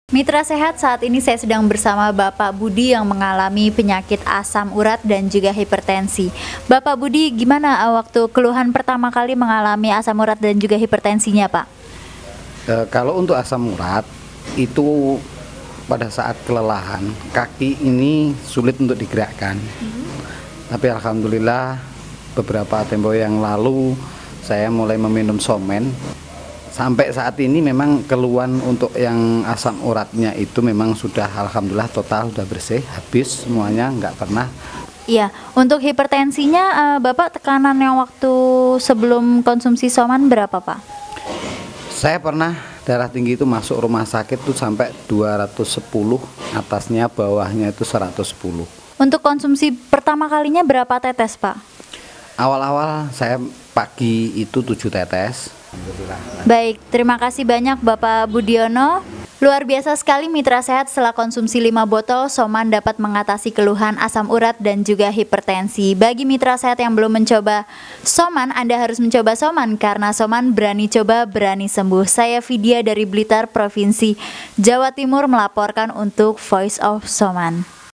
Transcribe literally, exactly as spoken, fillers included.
Mitra Sehat, saat ini saya sedang bersama Bapak Budi yang mengalami penyakit asam urat dan juga hipertensi. Bapak Budi, gimana uh, waktu keluhan pertama kali mengalami asam urat dan juga hipertensinya, Pak? E, kalau untuk asam urat itu pada saat kelelahan kaki ini sulit untuk digerakkan. Hmm. Tapi alhamdulillah beberapa tempo yang lalu saya mulai meminum Somen. Sampai saat ini memang keluhan untuk yang asam uratnya itu memang sudah alhamdulillah total sudah bersih, habis semuanya, nggak pernah. Iya, untuk hipertensinya uh, Bapak tekanan yang waktu sebelum konsumsi Soman berapa, Pak? Saya pernah darah tinggi itu masuk rumah sakit tuh sampai dua ratus sepuluh, atasnya bawahnya itu seratus sepuluh. Untuk konsumsi pertama kalinya berapa tetes, Pak? Awal-awal saya pagi itu tujuh tetes. Baik, terima kasih banyak Bapak Budiono. Luar biasa sekali Mitra Sehat, setelah konsumsi lima botol Soman dapat mengatasi keluhan asam urat dan juga hipertensi. Bagi Mitra Sehat yang belum mencoba Soman, Anda harus mencoba Soman karena Soman berani coba, berani sembuh. Saya Vidya dari Blitar, Provinsi Jawa Timur melaporkan untuk Voice of Soman.